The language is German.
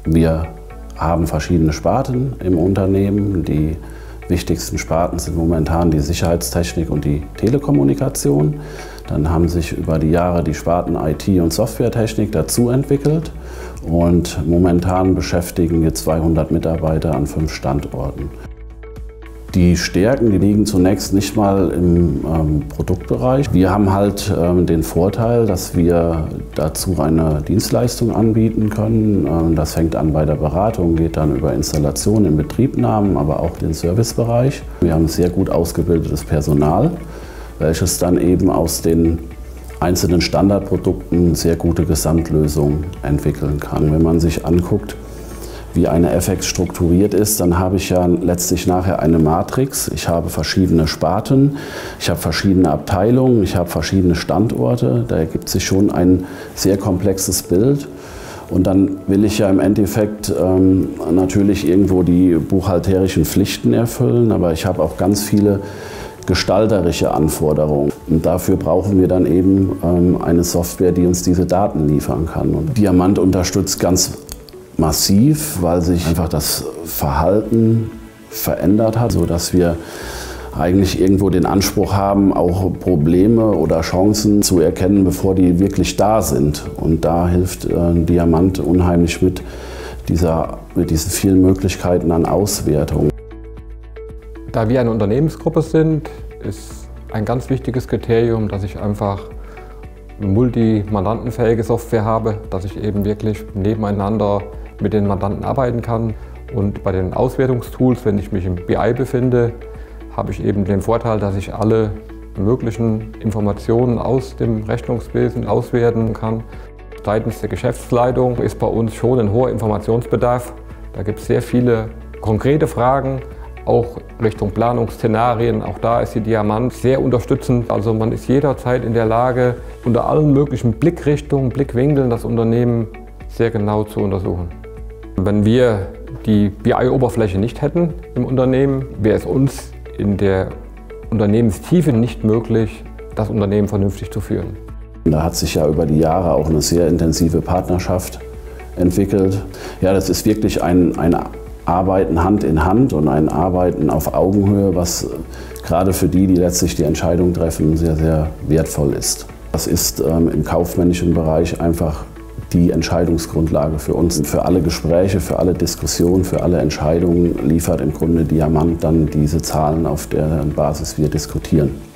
Wir haben verschiedene Sparten im Unternehmen. Die wichtigsten Sparten sind momentan die Sicherheitstechnik und die Telekommunikation. Dann haben sich über die Jahre die Sparten IT und Softwaretechnik dazu entwickelt. Und momentan beschäftigen wir 200 Mitarbeiter an 5 Standorten. Die Stärken, die liegen zunächst nicht mal im Produktbereich. Wir haben halt den Vorteil, dass wir dazu eine Dienstleistung anbieten können. Das fängt an bei der Beratung, geht dann über Installation, Inbetriebnahmen, aber auch den Servicebereich. Wir haben sehr gut ausgebildetes Personal, welches dann eben aus den einzelnen Standardprodukten sehr gute Gesamtlösungen entwickeln kann. Wenn man sich anguckt, wie eine FX strukturiert ist, dann habe ich ja letztlich nachher eine Matrix. Ich habe verschiedene Sparten, ich habe verschiedene Abteilungen, ich habe verschiedene Standorte. Da ergibt sich schon ein sehr komplexes Bild. Und dann will ich ja im Endeffekt natürlich irgendwo die buchhalterischen Pflichten erfüllen, aber ich habe auch ganz viele gestalterische Anforderungen. Und dafür brauchen wir dann eben eine Software, die uns diese Daten liefern kann. Und Diamant unterstützt ganz massiv, weil sich einfach das Verhalten verändert hat, sodass wir eigentlich irgendwo den Anspruch haben, auch Probleme oder Chancen zu erkennen, bevor die wirklich da sind. Und da hilft Diamant unheimlich mit diesen vielen Möglichkeiten an Auswertung. Da wir eine Unternehmensgruppe sind, ist ein ganz wichtiges Kriterium, dass ich einfach multimandantenfähige Software habe, dass ich eben wirklich nebeneinander mit den Mandanten arbeiten kann. Und bei den Auswertungstools, wenn ich mich im BI befinde, habe ich eben den Vorteil, dass ich alle möglichen Informationen aus dem Rechnungswesen auswerten kann. Seitens der Geschäftsleitung ist bei uns schon ein hoher Informationsbedarf. Da gibt es sehr viele konkrete Fragen, auch Richtung Planungsszenarien. Auch da ist die Diamant sehr unterstützend. Also man ist jederzeit in der Lage, unter allen möglichen Blickrichtungen, Blickwinkeln das Unternehmen sehr genau zu untersuchen. Wenn wir die BI-Oberfläche nicht hätten im Unternehmen, wäre es uns in der Unternehmenstiefe nicht möglich, das Unternehmen vernünftig zu führen. Da hat sich ja über die Jahre auch eine sehr intensive Partnerschaft entwickelt. Ja, das ist wirklich ein Arbeiten Hand in Hand und ein Arbeiten auf Augenhöhe, was gerade für die letztlich die Entscheidung treffen, sehr, sehr wertvoll ist. Das ist im kaufmännischen Bereich einfach die Entscheidungsgrundlage für uns. Für alle Gespräche, für alle Diskussionen, für alle Entscheidungen liefert im Grunde Diamant dann diese Zahlen, auf deren Basis wir diskutieren.